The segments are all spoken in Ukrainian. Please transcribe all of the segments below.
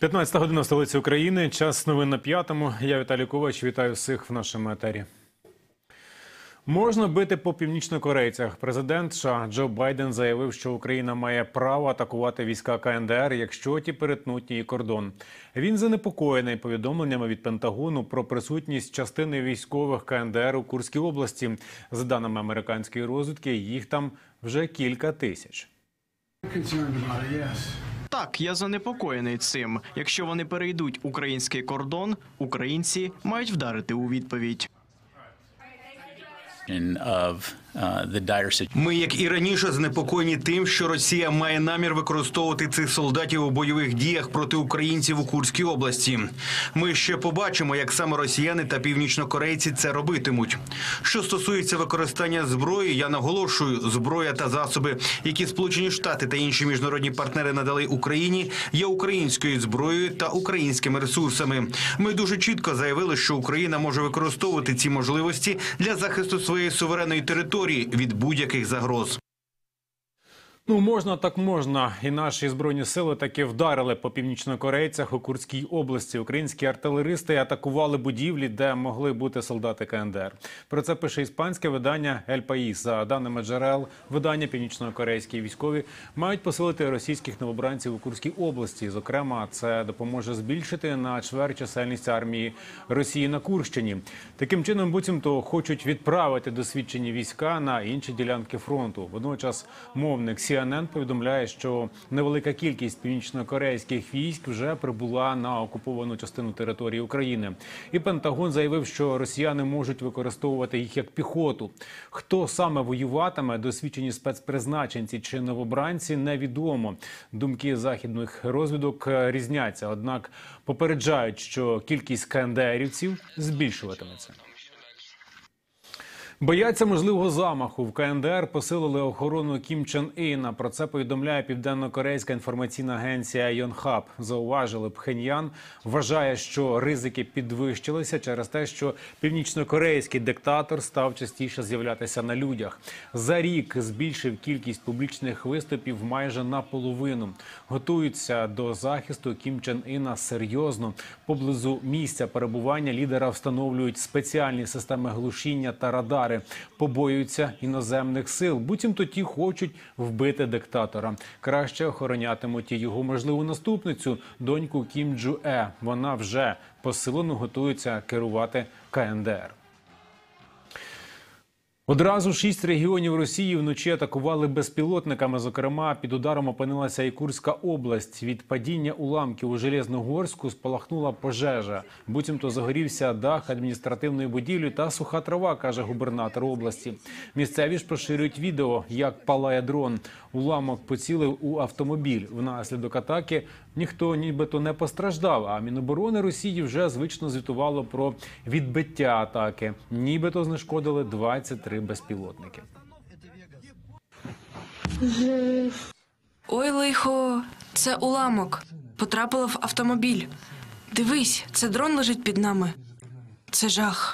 15 година в столиці України. Час новин на п'ятому. Я Віталій Ковач. Вітаю всіх в нашому етері. Можна бити по північнокорейцях. Президент США Джо Байден заявив, що Україна має право атакувати війська КНДР, якщо ті перетнуть її кордон. Він занепокоєний повідомленнями від Пентагону про присутність частини військових КНДР у Курській області. За даними американської розвідки, їх там вже кілька тисяч. Так, я занепокоєний цим. Якщо вони перейдуть український кордон, українці мають вдарити у відповідь. Ми, як і раніше, занепокоєні тим, що Росія має намір використовувати цих солдатів у бойових діях проти українців у Курській області. Ми ще побачимо, як саме росіяни та північнокорейці це робитимуть. Що стосується використання зброї, я наголошую, зброя та засоби, які Сполучені Штати та інші міжнародні партнери надали Україні, є українською зброєю та українськими ресурсами. Ми дуже чітко заявили, що Україна може використовувати ці можливості для захисту своєї суверенної території від будь-яких загроз. Можна так можна. І наші Збройні сили таки вдарили по північнокорейцях у Курській області. Українські артилеристи атакували будівлі, де могли бути солдати КНДР. Про це пише іспанське видання «Ель Паїс». За даними джерел, видання північнокорейські військові мають посилити російських новобранців у Курській області. Зокрема, це допоможе збільшити на чверть чисельність армії Росії на Курщині. Таким чином, буцімто хочуть відправити досвідчені війська на інші ділянки фронту. Водночас мовник CNN повідомляє, що невелика кількість північнокорейських військ вже прибула на окуповану частину території України. І Пентагон заявив, що росіяни можуть використовувати їх як піхоту. Хто саме воюватиме, досвідчені спецпризначенці чи новобранці, невідомо. Думки західних розвідок різняться, однак попереджають, що кількість КНДРівців збільшуватиметься. Бояться можливого замаху. В КНДР посилили охорону Кім Чен Іна. Про це повідомляє південно-корейська інформаційна агенція Йонхап. Зауважили, Пхеньян вважає, що ризики підвищилися через те, що північно-корейський диктатор став частіше з'являтися на людях. За рік збільшив кількість публічних виступів майже наполовину. Готуються до захисту Кім Чен Іна серйозно. Поблизу місця перебування лідера встановлюють спеціальні системи глушіння та радари. Побоюються іноземних сил. Буцімто ті хочуть вбити диктатора. Краще охоронятимуть і його можливу наступницю, доньку Кім Джу Е. Вона вже посилено готується керувати КНДР. Одразу 6 регіонів Росії вночі атакували безпілотниками. Зокрема, під ударом опинилася і Курська область. Від падіння уламків у Железногорську спалахнула пожежа. Буцімто загорівся дах адміністративної будівлі та суха трава, каже губернатор області. Місцеві ж поширюють відео, як палає дрон. Уламок поцілив у автомобіль. Внаслідок атаки ніхто нібито не постраждав, а Міноборони Росії вже звично звітувало про відбиття атаки. Нібито знешкодили 23 безпілотники. Ой, лихо, це уламок. Потрапило в автомобіль. Дивись, це дрон лежить під нами. Це жах.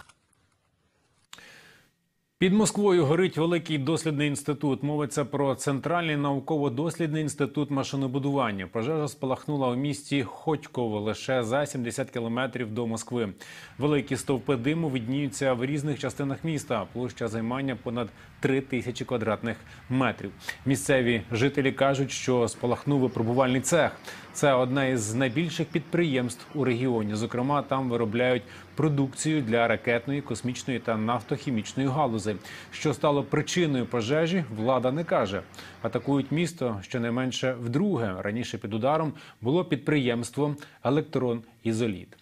Під Москвою горить великий дослідний інститут. Мовиться про Центральний науково-дослідний інститут машинобудування. Пожежа спалахнула у місті Ходьково, лише за 70 кілометрів до Москви. Великі стовпи диму видніються в різних частинах міста. Площа займання понад 3000 квадратних метрів. Місцеві жителі кажуть, що спалахнув випробувальний цех. Це одне із найбільших підприємств у регіоні. Зокрема, там виробляють продукцію для ракетної, космічної та нафтохімічної галузи. Що стало причиною пожежі, влада не каже. Атакують місто щонайменше вдруге. Раніше під ударом було підприємство «Електрон-Ізоліт».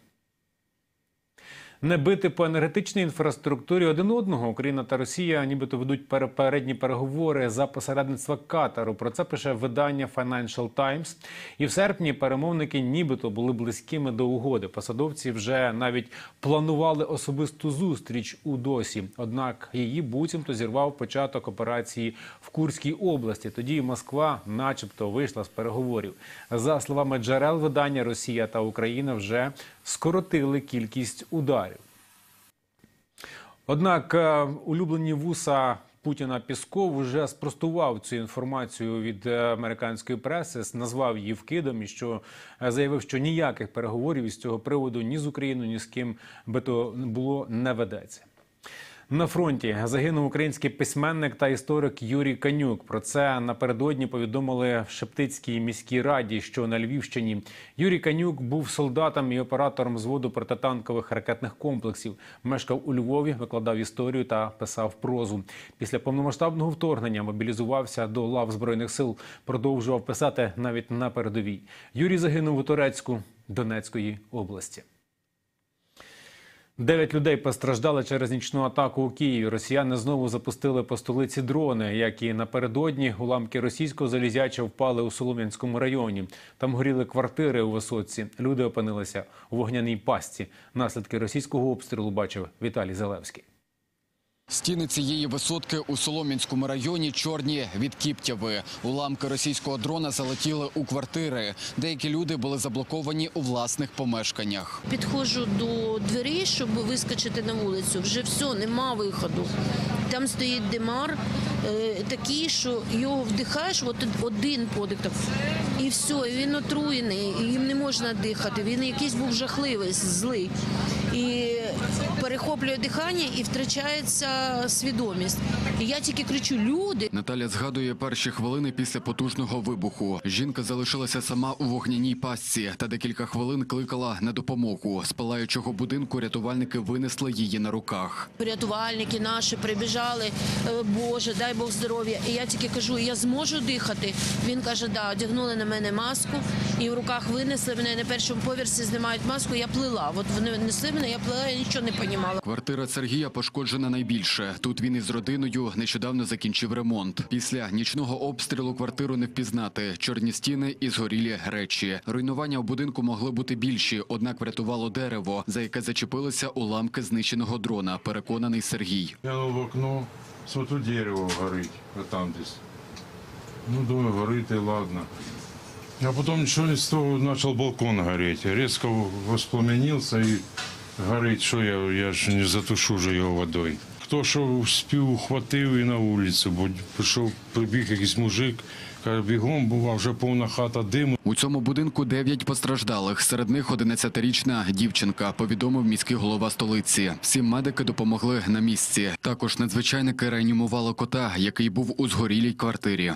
Не бити по енергетичній інфраструктурі один одного. Україна та Росія нібито ведуть попередні переговори за посередництва Катару. Про це пише видання Financial Times. І в серпні перемовники нібито були близькими до угоди. Посадовці вже навіть планували особисту зустріч у Досі. Однак її буцімто зірвав початок операції в Курській області. Тоді Москва начебто вийшла з переговорів. За словами джерел видання, Росія та Україна вже скоротили кількість ударів. Однак улюблені вуса Путіна Пєсков вже спростував цю інформацію від американської преси, назвав її вкидом і заявив, що ніяких переговорів із цього приводу ні з Україною, ні з ким би то було не ведеться. На фронті загинув український письменник та історик Юрій Канюк. Про це напередодні повідомили в Шептицькій міській раді, що на Львівщині. Юрій Канюк був солдатом і оператором взводу протитанкових ракетних комплексів. Мешкав у Львові, викладав історію та писав прозу. Після повномасштабного вторгнення мобілізувався до лав Збройних сил, продовжував писати навіть на передовій. Юрій загинув у Торецьку Донецької області. 9 людей постраждали через нічну атаку у Києві. Росіяни знову запустили по столиці дрони, як і напередодні. Уламки російського залізяча впали у Солом'янському районі. Там горіли квартири у Висоцці. Люди опинилися у вогняній пастці. Наслідки російського обстрілу бачив Віталій Залевський. Стіни цієї висотки у Солом'янському районі чорні від кіптяви. Уламки російського дрона залетіли у квартири. Деякі люди були заблоковані у власних помешканнях. Підходжу до дверей, щоб вискочити на вулицю. Вже все, нема виходу. Там стоїть димар такий, що його вдихаєш, от один подих, так, і все, і він отруєний, і їм не можна дихати. Він якийсь був жахливий, злий. І перехоплює дихання і втрачається свідомість. І я тільки кричу: люди! Наталя згадує перші хвилини після потужного вибуху. Жінка залишилася сама у вогняній пастці та декілька хвилин кликала на допомогу. З палаючого будинку рятувальники винесли її на руках. Рятувальники наші прибіжали: Боже, дай Бог здоров'я. І я тільки кажу: я зможу дихати? Він каже: да. Одягнули на мене маску і в руках винесли мене на першому поверсі, знімають маску, я плила. От вони несли мене, я плила, я нічого не розуміла. Квартира Сергія пошкоджена найбільше. Тут він із родиною нещодавно закінчив ремонт. Після нічного обстрілу квартиру не впізнати. Чорні стіни і згорілі речі. Руйнування у будинку могли бути більші, однак врятувало дерево, за яке зачепилися уламки знищеного дрона, переконаний Сергій. Глянув в окно, смотрю, дерево горить, вот там десь. Ну, думаю, горит и ладно. А потом ничего не с того, начал балкон гореть. Резко воспламенился и горить, что я ж не затушу же його водою. Хто що успів, ухватив і на вулицю, бо прибіг якийсь мужик, каже, бігом, була вже повна хата диму. У цьому будинку 9 постраждалих, серед них 11-річна дівчинка, повідомив міський голова столиці. 7 медики допомогли на місці. Також надзвичайники реанімували кота, який був у згорілій квартирі.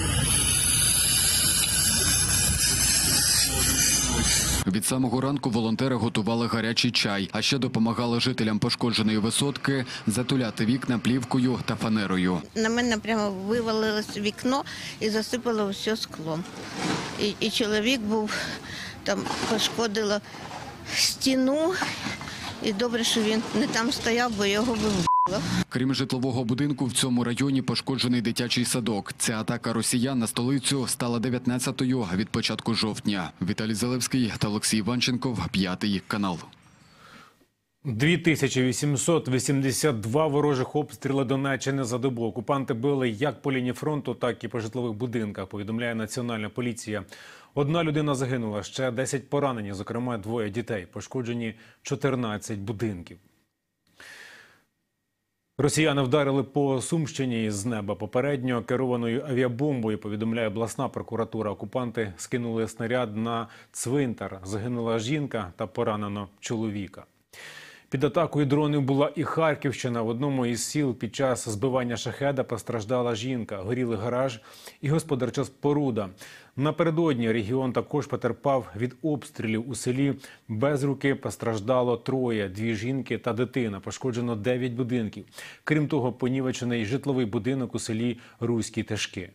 Від самого ранку волонтери готували гарячий чай, а ще допомагали жителям пошкодженої висотки затуляти вікна плівкою та фанерою. На мене прямо вивалилось вікно і засипало все склом. І чоловік був, там пошкодило стіну, і добре, що він не там стояв, бо його вибило. Крім житлового будинку, в цьому районі пошкоджений дитячий садок. Ця атака росіян на столицю стала 19-ю від початку жовтня. Віталій Залевський та Олексій Іванченков, 5 канал. 2882 ворожих обстріли Донеччини за добу. Окупанти били як по лінії фронту, так і по житлових будинках, повідомляє Національна поліція. 1 людина загинула, ще 10 поранені, зокрема 2 дітей. Пошкоджені 14 будинків. Росіяни вдарили по Сумщині з неба попередньо керованою авіабомбою, повідомляє обласна прокуратура. Окупанти скинули снаряд на цвинтар. Загинула жінка та поранено чоловіка. Під атакою дронів була і Харківщина. В одному із сіл під час збивання шахеда постраждала жінка. Горіли гараж і господарча споруда. Напередодні регіон також потерпав від обстрілів. У селі Безруки постраждало 3, 2 жінки та дитина. Пошкоджено 9 будинків. Крім того, понівечений житловий будинок у селі Руські Тишки.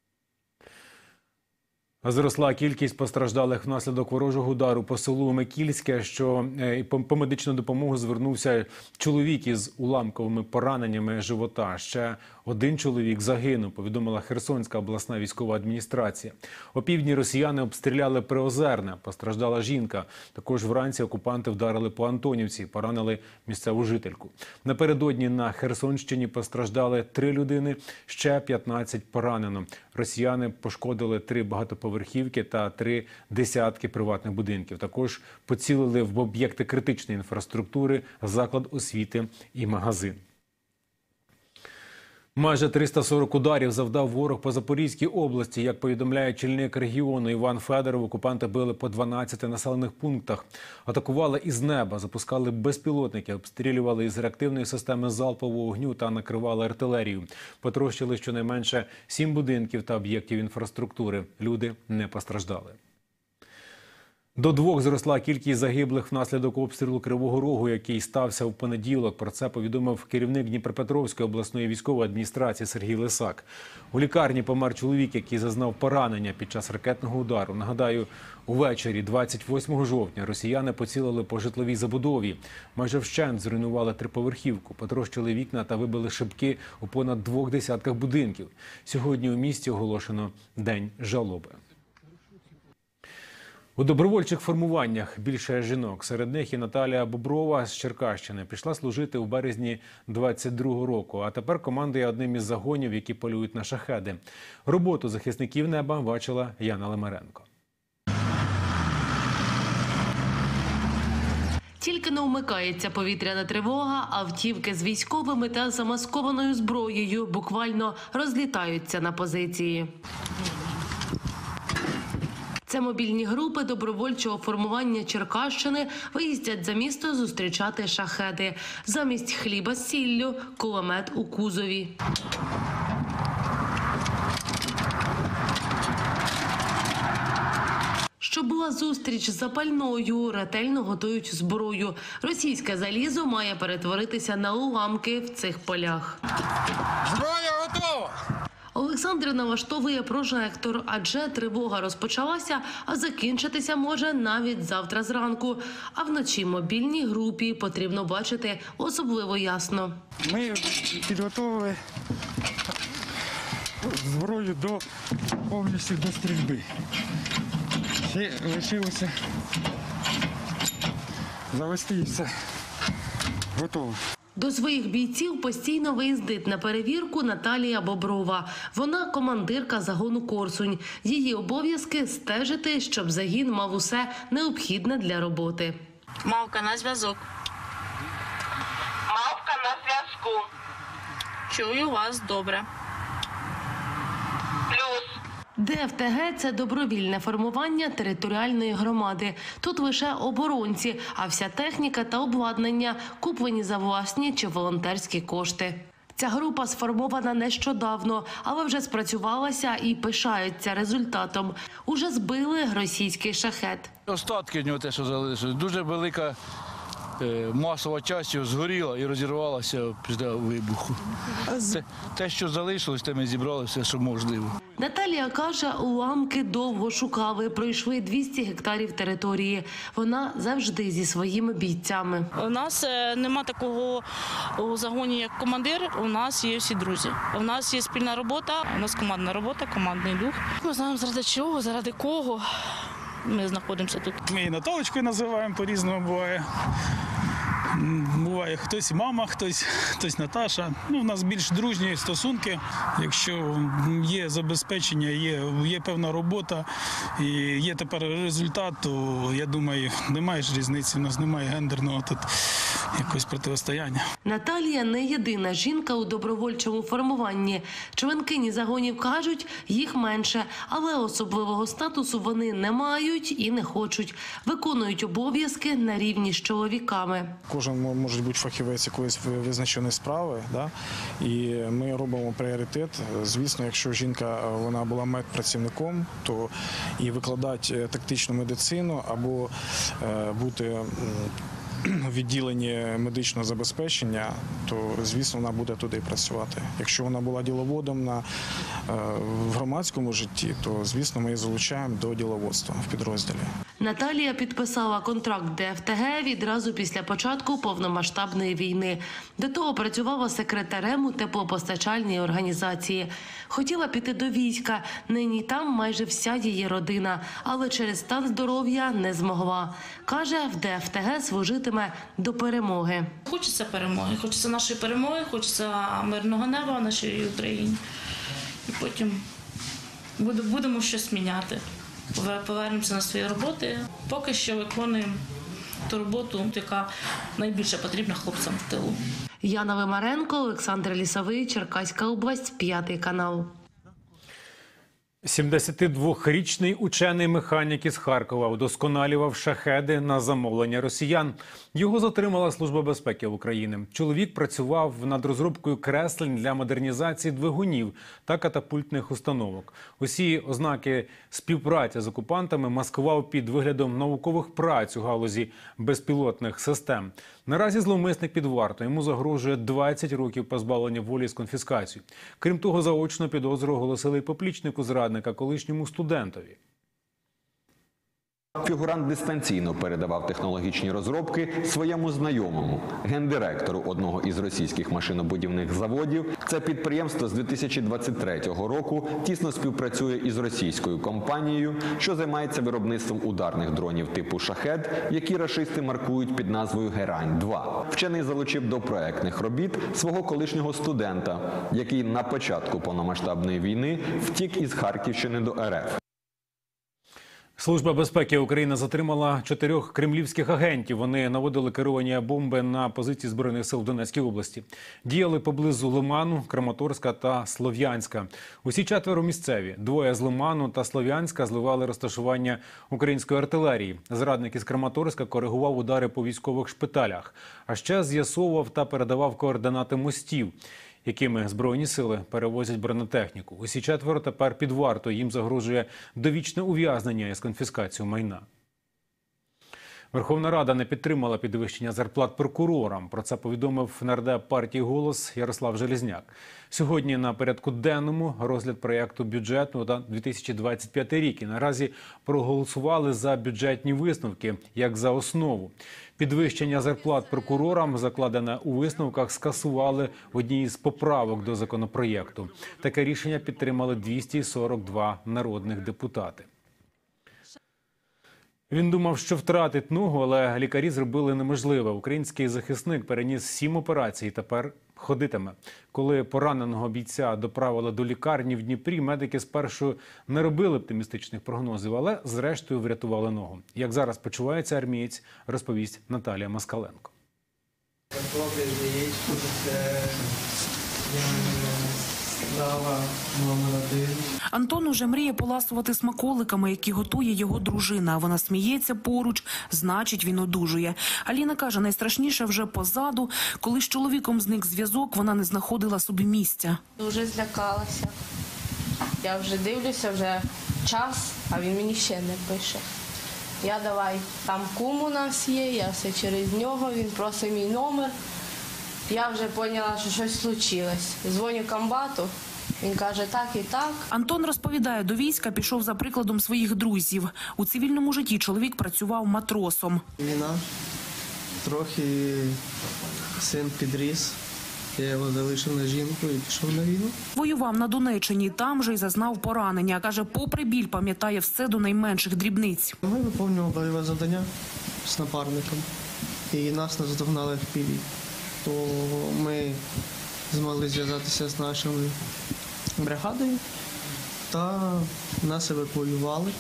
Зросла кількість постраждалих внаслідок ворожого удару по селу Микільське, що по медичну допомогу звернувся чоловік із уламковими пораненнями живота. Ще 1 чоловік загинув, повідомила Херсонська обласна військова адміністрація. Опівдні росіяни обстріляли Приозерне, постраждала жінка. Також вранці окупанти вдарили по Антонівці, поранили місцеву жительку. Напередодні на Херсонщині постраждали 3 людини, ще 15 поранено. Росіяни пошкодили 3 багатоповерхівки та 3 десятки приватних будинків. Також поцілили в об'єкти критичної інфраструктури, заклад освіти і магазин. Майже 340 ударів завдав ворог по Запорізькій області. Як повідомляє очільник регіону Іван Федоров, окупанти били по 12 населених пунктах. Атакували із неба, запускали безпілотники, обстрілювали із реактивної системи залпового вогню та накривали артилерію. Потрощили щонайменше 7 будинків та об'єктів інфраструктури. Люди не постраждали. До 2 зросла кількість загиблих внаслідок обстрілу Кривого Рогу, який стався в понеділок. Про це повідомив керівник Дніпропетровської обласної військової адміністрації Сергій Лисак. У лікарні помер чоловік, який зазнав поранення під час ракетного удару. Нагадаю, увечері 28 жовтня росіяни поцілили по житловій забудові. Майже вщент зруйнували 3-поверхівку, потрощили вікна та вибили шибки у понад 2 десятках будинків. Сьогодні у місті оголошено День жалоби. У добровольчих формуваннях більше жінок. Серед них і Наталія Боброва з Черкащини. Пішла служити у березні 22-го року, а тепер командує одним із загонів, які полюють на шахеди. Роботу захисників неба бачила Яна Лемаренко. Тільки не вмикається повітряна тривога, автівки з військовими та замаскованою зброєю буквально розлітаються на позиції. Це мобільні групи добровольчого формування Черкащини виїздять за місто зустрічати шахеди. Замість хліба з сіллю – кулемет у кузові. Щоб була зустріч з запальною, ретельно готують зброю. Російське залізо має перетворитися на уламки в цих полях. Зброя готова! Олександр налаштовує прожектор, адже тривога розпочалася, а закінчитися може навіть завтра зранку. А вночі мобільній групі потрібно бачити особливо ясно. Ми підготовили зброю повністю до стрільби. Ще лишилося завести і все. Готово. До своїх бійців постійно виїздить на перевірку Наталія Боброва. Вона командирка загону «Корсунь». Її обов'язки – стежити, щоб загін мав усе необхідне для роботи. Мавка на зв'язок. Мавка на зв'язку. Чую вас добре. Плюс. ДФТГ – це добровільне формування територіальної громади. Тут лише оборонці, а вся техніка та обладнання куплені за власні чи волонтерські кошти. Ця група сформована нещодавно, але вже спрацювалася і пишаються результатом. Уже збили російський шахет. Остатки в нього те, що залишилось. Дуже велика масова частина його згоріла і розірвалася після вибуху. Те, що залишилось, те ми зібрали все, що можливо. Наталія каже, уламки довго шукали, пройшли 200 гектарів території. Вона завжди зі своїми бійцями. У нас нема такого у загоні, як командир, у нас є всі друзі. У нас є спільна робота, у нас командна робота, командний дух. Ми знаємо, заради чого, заради кого ми знаходимося тут. Ми її Наталочкою називаємо, по-різному буває. Буває хтось мама, хтось Наташа. У нас більш дружні стосунки. Якщо є забезпечення, є певна робота і є тепер результат, то я думаю, немає ж різниці, у нас немає гендерного тут якогось протистояння. Наталія не єдина жінка у добровольчому формуванні. Членкині загонів кажуть, їх менше, але особливого статусу вони не мають і не хочуть. Виконують обов'язки на рівні з чоловіками. Кожен може бути фахівець якоїсь визначеної справи, да? І ми робимо пріоритет. Звісно, якщо жінка вона була медпрацівником, то і викладати тактичну медицину або бути в відділенні медичного забезпечення, то, звісно, вона буде туди працювати. Якщо вона була діловодом в громадському житті, то, звісно, ми її залучаємо до діловодства в підрозділі. Наталія підписала контракт ДФТГ відразу після початку повномасштабної війни. До того працювала секретарем у теплопостачальній організації. Хотіла піти до війська, нині там майже вся її родина, але через стан здоров'я не змогла. Каже, в ДФТГ служитиме до перемоги. Хочеться перемоги, хочеться нашої перемоги, хочеться мирного неба в нашій Україні. І потім будемо щось міняти. Повернемося на свої роботи. Поки що виконуємо ту роботу, яка найбільше потрібна хлопцям в тилу. Яна Вимаренко, Олександр Лісовий, Черкаська область, 5 канал. 72-річний учений-механік із Харкова удосконалював шахеди на замовлення росіян. Його затримала Служба безпеки України. Чоловік працював над розробкою креслень для модернізації двигунів та катапультних установок. Усі ознаки співпраці з окупантами маскував під виглядом наукових праць у галузі безпілотних систем. Наразі зловмисник під вартою. Йому загрожує 20 років позбавлення волі з конфіскацією. Крім того, заочно підозру оголосили й поплічнику зрадника, колишньому студентові. Фігурант дистанційно передавав технологічні розробки своєму знайомому, гендиректору одного із російських машинобудівних заводів. Це підприємство з 2023 року тісно співпрацює із російською компанією, що займається виробництвом ударних дронів типу «Шахед», які рашисти маркують під назвою «Герань-2». Вчений залучив до проектних робіт свого колишнього студента, який на початку повномасштабної війни втік із Харківщини до РФ. Служба безпеки України затримала 4 кремлівських агентів. Вони наводили керовані бомби на позиції Збройних сил в Донецькій області. Діяли поблизу Лиману, Краматорська та Слов'янська. Усі 4 місцеві. 2 з Лиману та Слов'янська зливали розташування української артилерії. Зрадник із Краматорська коригував удари по військових шпиталях. А ще з'ясовував та передавав координати мостів, якими Збройні сили перевозять бронетехніку. Усі 4 тепер під вартою. Їм загрожує довічне ув'язнення із конфіскацією майна. Верховна Рада не підтримала підвищення зарплат прокурорам. Про це повідомив нардеп партії «Голос» Ярослав Железняк. Сьогодні на порядку денному розгляд проєкту бюджету на 2025 рік. І наразі проголосували за бюджетні висновки, як за основу. Підвищення зарплат прокурорам, закладене у висновках, скасували в одній із поправок до законопроєкту. Таке рішення підтримали 242 народних депутати. Він думав, що втратить ногу, але лікарі зробили неможливе. Український захисник переніс 7 операцій і тепер ходитиме. Коли пораненого бійця доправили до лікарні в Дніпрі, медики спершу не робили оптимістичних прогнозів, але зрештою врятували ногу. Як зараз почувається армієць, розповість Наталія Москаленко. Антон уже мріє поласувати смаколиками, які готує його дружина. Вона сміється поруч, значить він одужує. Аліна каже, найстрашніше вже позаду. Коли з чоловіком зник зв'язок, вона не знаходила собі місця. Дуже злякалася. Я вже дивлюся, вже час, а він мені ще не пише. Я давай, там кум у нас є, я все через нього, він просить мій номер. Я вже поняла, що щось случилось. Дзвоню комбату, він каже так і так. Антон розповідає, до війська пішов за прикладом своїх друзів. У цивільному житті чоловік працював матросом. Війна, трохи син підріс. Я його залишив на жінку і пішов на війну. Воював на Донеччині, там же й зазнав поранення. Каже, попри біль, пам'ятає все до найменших дрібниць. Ми виконували бойове завдання з напарником, і нас наздогнали в пілі. То ми змогли зв'язатися з нашою бригадою та нас евакуювали.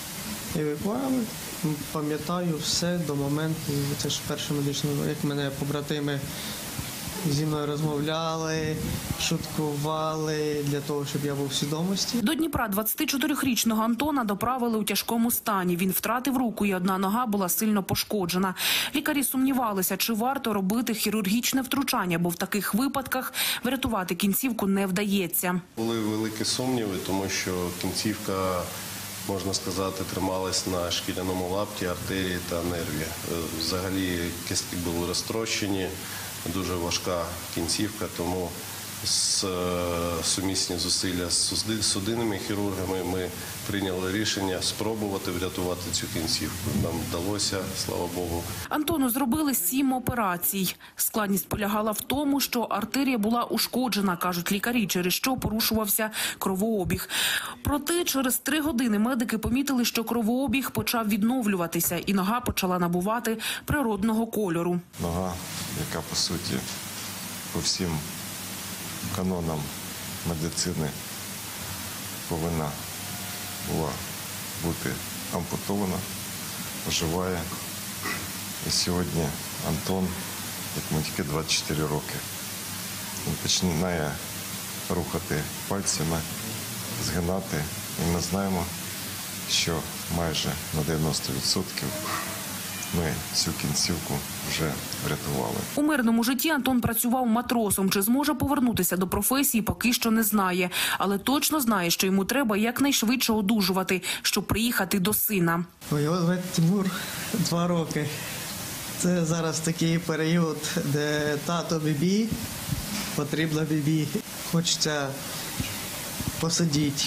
Пам'ятаю все до моменту, це ж перше медичне, як мене побратими зі мною розмовляли, шуткували для того, щоб я був в свідомості. До Дніпра 24-річного Антона доправили у тяжкому стані. Він втратив руку і одна нога була сильно пошкоджена. Лікарі сумнівалися, чи варто робити хірургічне втручання, бо в таких випадках врятувати кінцівку не вдається. Були великі сумніви, тому що кінцівка, можна сказати, трималась на шкіряному лапті, артерії та нерві. Взагалі кістки були розтрощені. Дуже важка кінцівка, тому сумісні зусилля з судинними хірургами ми прийняли рішення спробувати врятувати цю кінцівку. Нам вдалося, слава Богу. Антону зробили 7 операцій. Складність полягала в тому, що артерія була ушкоджена, кажуть лікарі, через що порушувався кровообіг. Проте через 3 години медики помітили, що кровообіг почав відновлюватися і нога почала набувати природного кольору. Нога, яка по суті по всім канонам медицини повинна була бути ампутована, оживає І сьогодні Антон, як йому тільки 24 роки, він починає рухати пальцями, згинати. І ми знаємо, що майже на 90% ми цю кінцівку вже врятували. У мирному житті Антон працював матросом. Чи зможе повернутися до професії, поки що не знає. Але точно знає, що йому треба якнайшвидше одужувати, щоб приїхати до сина. Його звати Тимур, 2 роки. Це зараз такий період, де тато бібі, потрібна бібі. Хочеться посидіти,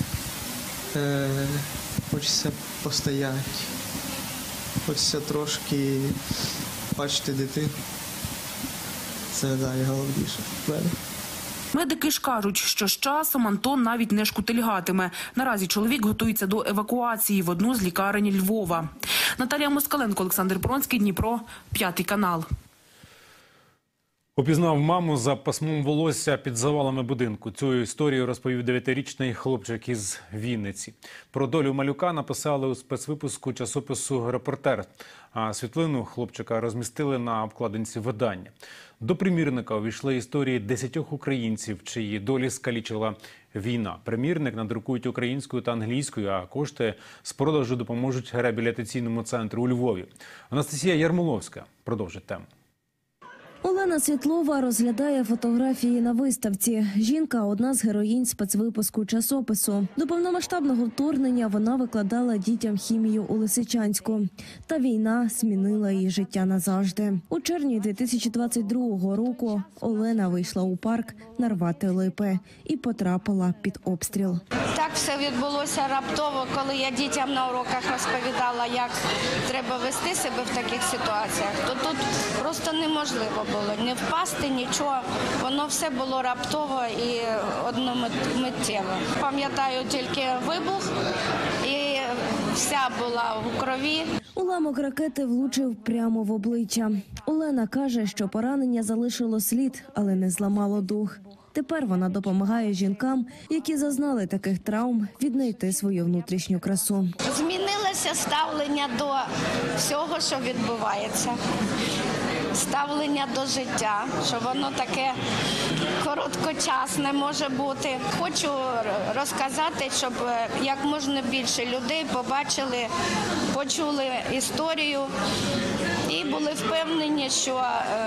хочеться постояти, хочеться трошки бачити дитину. Це найголовніше в мене. Медики ж кажуть, що з часом Антон навіть не шкутильгатиме. Наразі чоловік готується до евакуації в одну з лікарень Львова. Наталія Москаленко, Олександр Пронський, Дніпро, 5 канал. Упізнав маму за пасмом волосся під завалами будинку. Цю історію розповів 9-річний хлопчик із Вінниці. Про долю малюка написали у спецвипуску часопису «Репортер», а світлину хлопчика розмістили на обкладинці видання. До примірника увійшли історії 10 українців, чиї долі скалічила війна. Примірник надрукують українською та англійською, а кошти з продажу допоможуть реабілітаційному центру у Львові. Анастасія Ярмоловська продовжить тему. Олена Світлова розглядає фотографії на виставці. Жінка – одна з героїнь спецвипуску часопису. До повномасштабного вторгнення вона викладала дітям хімію у Лисичанську. Та війна змінила її життя назавжди. У червні 2022 року Олена вийшла у парк нарвати липи і потрапила під обстріл. Так все відбулося раптово, коли я дітям на уроках розповідала, як треба вести себе в таких ситуаціях. То тут просто неможливо було не впасти, нічого. Воно все було раптово і одномиттєво. Пам'ятаю тільки вибух і вся була в крові. Уламок ракети влучив прямо в обличчя. Олена каже, що поранення залишило слід, але не зламало дух. Тепер вона допомагає жінкам, які зазнали таких травм, віднайти свою внутрішню красу. Змінилося ставлення до всього, що відбувається. Ставлення до життя, що воно таке короткочасне може бути. Хочу розказати, щоб як можна більше людей побачили, почули історію і були впевнені, що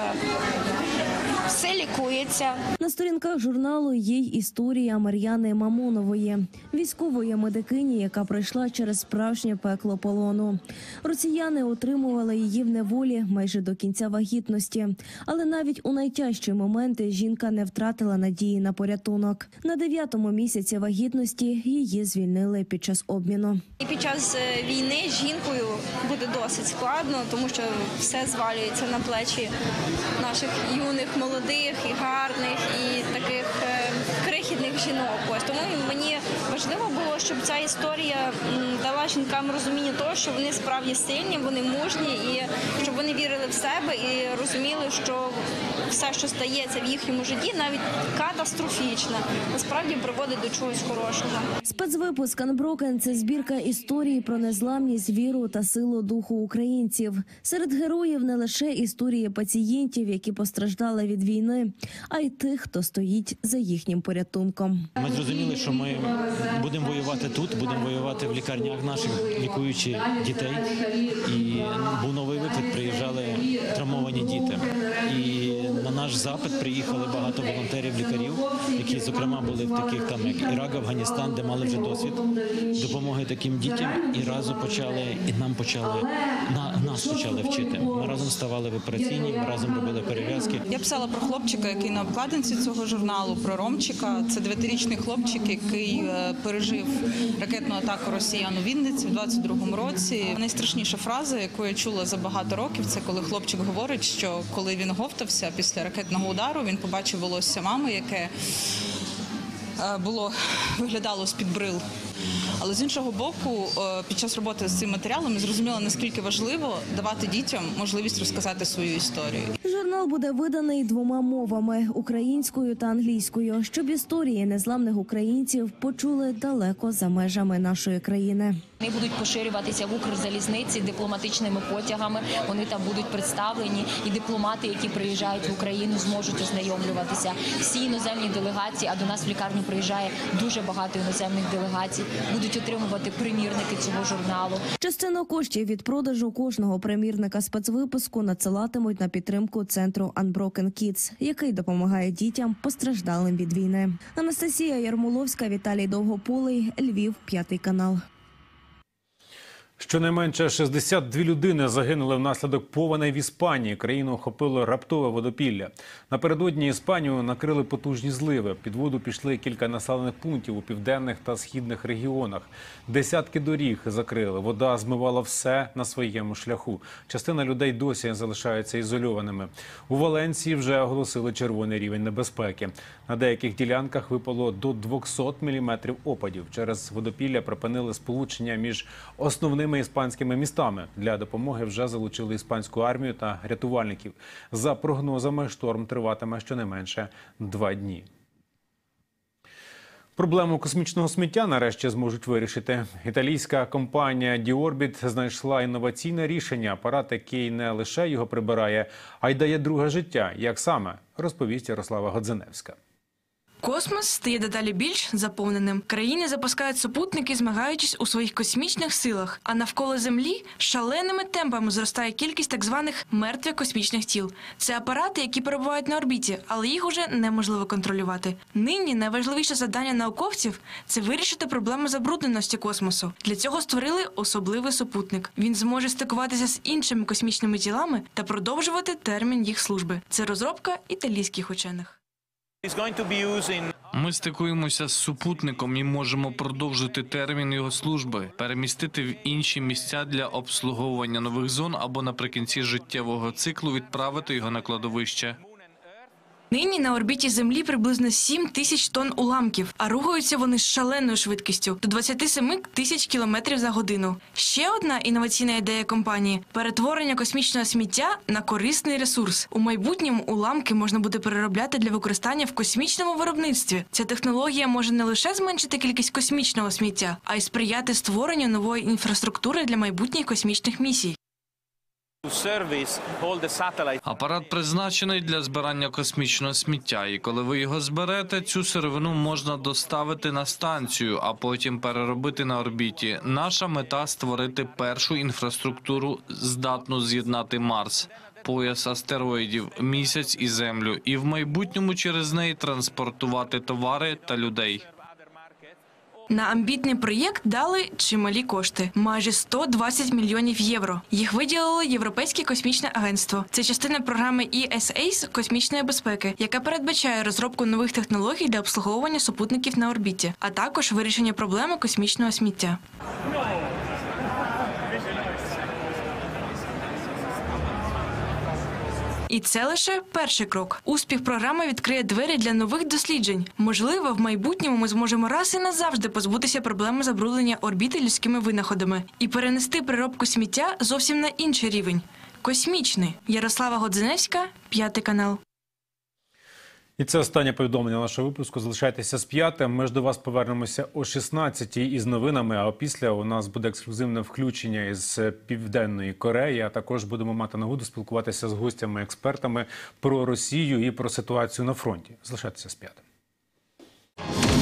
все лікується. На сторінках журналу є й історія Мар'яни Мамонової, військової медикині, яка пройшла через справжнє пекло полону. Росіяни утримували її в неволі майже до кінця вагітності. Але навіть у найтяжчі моменти жінка не втратила надії на порятунок. На 9-му місяці вагітності її звільнили під час обміну. І під час війни жінкою буде досить складно, тому що все звалюється на плечі наших юних, молодих і гарних, і таких крихітних жінок. Ось тому мені важливо було, щоб ця історія дала жінкам розуміння того, що вони справді сильні, вони мужні, і щоб вони вірили в себе і розуміли, що все, що стається в їхньому житті, навіть катастрофічно, насправді приводить до чогось хорошого. Спецвипуск «Unbroken» – це збірка історій про незламність, віру та силу духу українців. Серед героїв не лише історії пацієнтів, які постраждали від війни, а й тих, хто стоїть за їхнім порятунком. Ми зрозуміли, що ми будемо воювати тут, будемо воювати в лікарнях наших, лікуючи дітей. І був новий виклик, приїжджали травмовані діти. І на наш запит приїхали багато волонтерів-лікарів, які, зокрема, були в таких там, як Ірак, Афганістан, де мали вже досвід допомоги таким дітям. І разом почали, і нас почали вчити. Ми разом ставали в операційній, ми разом робили перев'язки. Я писала про хлопчика, який на обкладинці цього журналу, про Ромчика. Це 9-річний хлопчик, який пережив ракетну атаку росіян у Вінниці в 22-му році. Найстрашніша фраза, яку я чула за багато років, це коли хлопчик говорить, що коли він говтався після ракетного удару, він побачив волосся мами, яке виглядало з-під брил. Але з іншого боку, під час роботи з цим матеріалом ми зрозуміли, наскільки важливо давати дітям можливість розказати свою історію. Журнал буде виданий 2 мовами – українською та англійською, щоб історії незламних українців почули далеко за межами нашої країни. Вони будуть поширюватися в Укрзалізниці дипломатичними потягами, вони там будуть представлені, і дипломати, які приїжджають в Україну, зможуть ознайомлюватися. Всі іноземні делегації, а до нас в лікарню приїжджає дуже багато іноземних делегацій, будуть отримувати примірники цього журналу. Частину коштів від продажу кожного примірника спецвипуску надсилатимуть на підтримку центру Unbroken Kids, який допомагає дітям, постраждалим від війни. Анастасія Ярмоловська, Віталій Довгополий, Львів, 5 канал. Щонайменше 62 людини загинули внаслідок повеней в Іспанії. Країну охопило раптове водопілля. Напередодні Іспанію накрили потужні зливи. Під воду пішли кілька населених пунктів у південних та східних регіонах. Десятки доріг закрили. Вода змивала все на своєму шляху. Частина людей досі залишаються ізольованими. У Валенсії вже оголосили червоний рівень небезпеки. На деяких ділянках випало до 200 міліметрів опадів. Через водопілля припинили сполучення між основними іспанськими містами. Для допомоги вже залучили іспанську армію та рятувальників. За прогнозами, шторм триватиме щонайменше 2 дні. Проблему космічного сміття нарешті зможуть вирішити. Італійська компанія Діорбіт знайшла інноваційне рішення. Апарат, який не лише його прибирає, а й дає друге життя. Як саме, розповість Ярослава Годзиневська. Космос стає дедалі більш заповненим. Країни запускають супутники, змагаючись у своїх космічних силах. А навколо Землі шаленими темпами зростає кількість так званих мертвих космічних тіл. Це апарати, які перебувають на орбіті, але їх уже неможливо контролювати. Нині найважливіше завдання науковців – це вирішити проблему забрудненості космосу. Для цього створили особливий супутник. Він зможе стикуватися з іншими космічними тілами та продовжувати термін їх служби. Це розробка італійських учених. Ми стикуємося з супутником і можемо продовжити термін його служби, перемістити в інші місця для обслуговування нових зон або наприкінці життєвого циклу відправити його на кладовище. Нині на орбіті Землі приблизно 7 тисяч тонн уламків, а рухаються вони з шаленою швидкістю – до 27 тисяч кілометрів за годину. Ще одна інноваційна ідея компанії – перетворення космічного сміття на корисний ресурс. У майбутньому уламки можна буде переробляти для використання в космічному виробництві. Ця технологія може не лише зменшити кількість космічного сміття, а й сприяти створенню нової інфраструктури для майбутніх космічних місій. Апарат призначений для збирання космічного сміття, і коли ви його зберете, цю сировину можна доставити на станцію, а потім переробити на орбіті. Наша мета – створити першу інфраструктуру, здатну з'єднати Марс, пояс астероїдів, Місяць і Землю, і в майбутньому через неї транспортувати товари та людей. На амбітний проєкт дали чималі кошти – майже 120 мільйонів євро. Їх виділило Європейське космічне агентство. Це частина програми ESA космічної безпеки, яка передбачає розробку нових технологій для обслуговування супутників на орбіті, а також вирішення проблеми космічного сміття. І це лише перший крок. Успіх програми відкриє двері для нових досліджень. Можливо, в майбутньому ми зможемо раз і назавжди позбутися проблеми забруднення орбіти людськими винаходами і перенести переробку сміття зовсім на інший рівень – космічний. Ярослава Годзиневська, 5 канал. І це останнє повідомлення нашого випуску. Залишайтеся з 5-м. Ми ж до вас повернемося о 16-й із новинами, а опісля у нас буде ексклюзивне включення із Південної Кореї, а також будемо мати нагоду спілкуватися з гостями-експертами про Росію і про ситуацію на фронті. Залишайтеся з 5-м.